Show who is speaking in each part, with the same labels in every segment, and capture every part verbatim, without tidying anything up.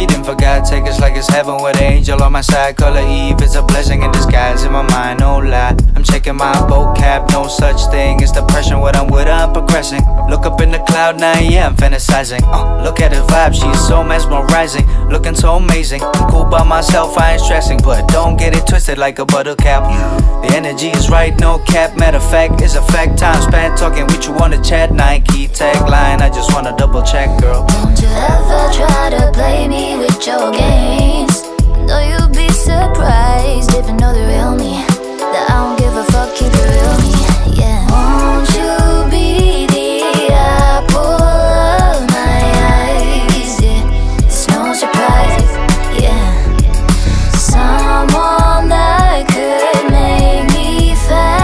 Speaker 1: Feeding for God, take us like it's heaven with an angel on my side. Color Eve is a blessing in disguise in my mind, no lie. I'm checking my vocab, no such thing as depression. What I'm with, I'm progressing. Look up in the cloud nine, yeah, I'm fantasizing. uh, Look at her vibe, she's so mesmerizing, looking so amazing. I'm cool by myself, I ain't stressing, but don't get it twisted like a buttercap. The energy is right, no cap. Matter of fact, it's a fact. Time spent talking with you on the chat. Nike tagline, I just wanna double check, girl.
Speaker 2: Don't you ever try to play me with your games. No, you'll be surprised if you know the real me, that I don't give a fuck, keep the real me, yeah. Won't you be the apple of my eyes, yeah. It's no surprise, yeah. Someone that could make me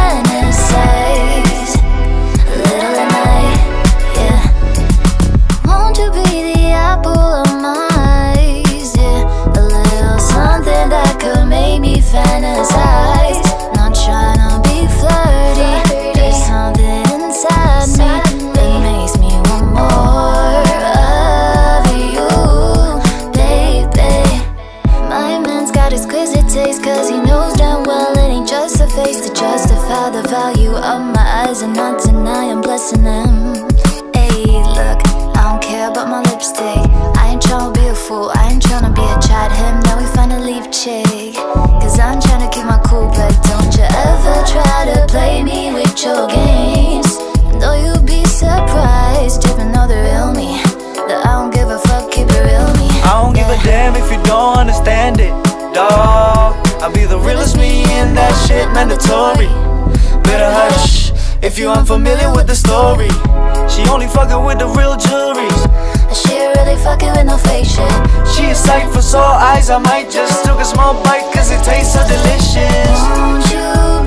Speaker 2: fantasize a little at night, yeah. Won't you be the apple of my eyes, yeah. A little something that could make me fantasize. Not trying to be flirty, there's something inside me that makes me want more of you, baby. My man's got exquisite taste, cause he knows damn well it ain't just a face to justify the value of my eyes, and not deny I'm blessing them. Ayy, look, I don't care about my lipstick, I ain't tryna be a fool, I ain't tryna be a chat him, now we finna leave chick. Cause I'm tryna keep my cool, but don't you ever try to play me with your games. Though you'll be surprised if you know the real me, that I don't give a fuck, keep it real me.
Speaker 1: I don't give a damn if you don't understand it, dawg. I'll be the realest me in that shit, mandatory. Better hush if you unfamiliar with the story. She only fucking with the real jewelries.
Speaker 2: She really fucking with no fake shit.
Speaker 1: She a sight for sore eyes, I might just took a small bite cause it tastes so delicious.
Speaker 2: Won't you